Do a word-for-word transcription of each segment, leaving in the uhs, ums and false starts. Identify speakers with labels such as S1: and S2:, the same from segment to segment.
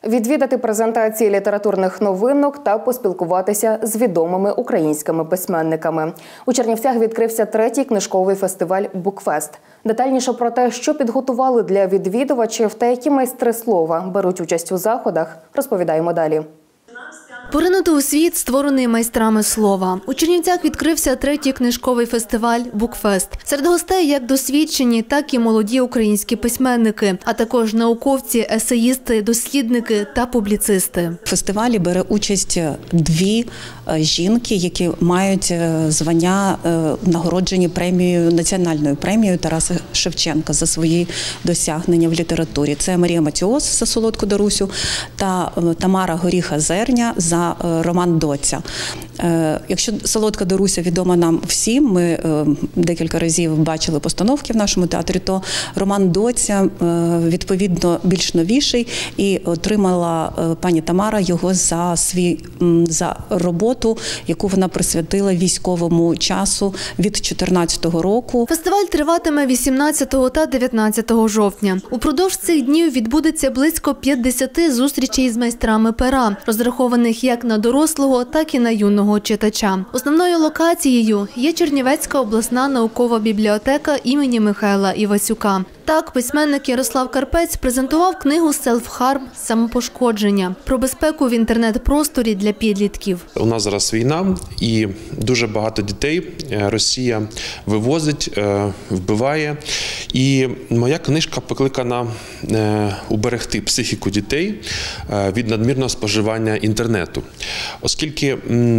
S1: відвідати презентації літературних новинок та поспілкуватися з відомими українськими письменниками. У Чернівцях відкрився третій книжковий фестиваль «Букфест». Детальніше про те, що підготували для відвідувачів та які майстри слова беруть участь у заходах, розповідаємо далі.
S2: Поринути у світ, створений майстрами слова. У Чернівцях відкрився третій книжковий фестиваль «Букфест». Серед гостей як досвідчені, так і молоді українські письменники, а також науковці, есеїсти, дослідники та публіцисти.
S3: В фестивалі бере участь дві жінки, які мають звання нагороджені премією, національною премією Тараса Шевченка за свої досягнення в літературі. Це Марія Матіос за «Солодку Дарусю» та Тамара Горіха-Зерня за роман «Доця». Якщо «Солодка Даруся» відома нам всім, ми декілька разів бачили постановки в нашому театрі, то роман «Доця» відповідно більш новіший, і отримала пані Тамара його за свій за роботу, яку вона присвятила військовому часу від чотирнадцятого року.
S2: Фестиваль триватиме вісімнадцятого та дев'ятнадцятого жовтня. Упродовж цих днів відбудеться близько п'ятдесяти зустрічей з майстрами пера, розрахованих як на дорослого, так і на юного читача. Основною локацією є Чернівецька обласна наукова бібліотека імені Михайла Івасюка. Так, письменник Ярослав Карпець презентував книгу «Селф-харм. Самопошкодження» про безпеку в інтернет-просторі для підлітків.
S4: У нас зараз війна, і дуже багато дітей Росія вивозить, вбиває. І моя книжка покликана уберегти психіку дітей від надмірного споживання інтернету. Оскільки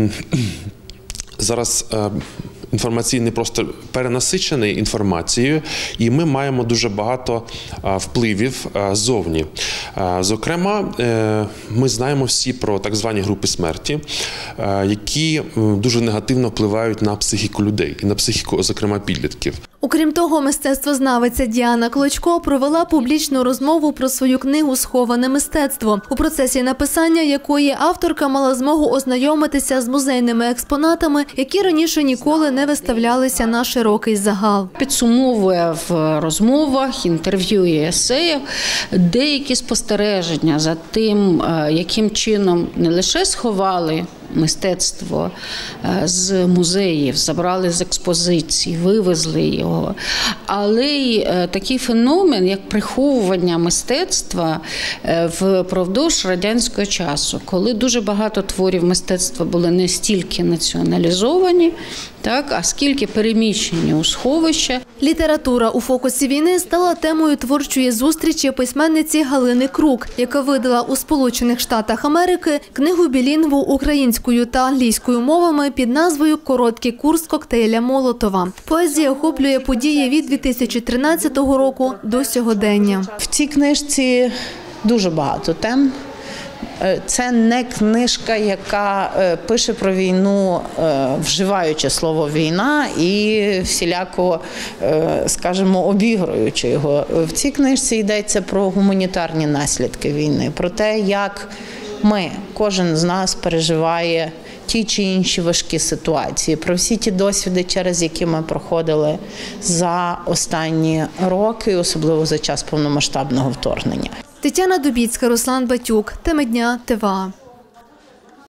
S4: зараз інформаційний простір перенасичений інформацією, і ми маємо дуже багато впливів ззовні. Зокрема, ми знаємо всі про так звані групи смерті, які дуже негативно впливають на психіку людей і на психіку, зокрема, підлітків.
S2: Окрім того, мистецтвознавиця Діана Клочко провела публічну розмову про свою книгу «Сховане мистецтво», у процесі написання якої авторка мала змогу ознайомитися з музейними експонатами, які раніше ніколи не виставлялися на широкий загал.
S5: Підсумовує в розмовах, інтерв'ю і есеях деякі спостереження за тим, яким чином не лише сховали мистецтво з музеїв, забрали з експозицій, вивезли його. Але й такий феномен, як приховування мистецтва впродовж радянського часу, коли дуже багато творів мистецтва були не стільки націоналізовані, так, а скільки переміщені у сховища.
S2: Література у фокусі війни стала темою творчої зустрічі письменниці Галини Крук, яка видала у Сполучених Штатах Америки книгу білінгву українською та англійською мовами під назвою «Короткий курс коктейля Молотова». Поезія охоплює події від дві тисячі тринадцятого року до сьогодення.
S6: В цій книжці дуже багато тем. Це не книжка, яка пише про війну, вживаючи слово «війна» і всіляко, скажімо, обігруючи його. В цій книжці йдеться про гуманітарні наслідки війни, про те, як ми, кожен з нас переживає ті чи інші важкі ситуації, про всі ті досвіди, через які ми проходили за останні роки, особливо за час повномасштабного вторгнення.
S2: Тетяна Дубіцька, Руслан Батюк. Теми дня, ТВА.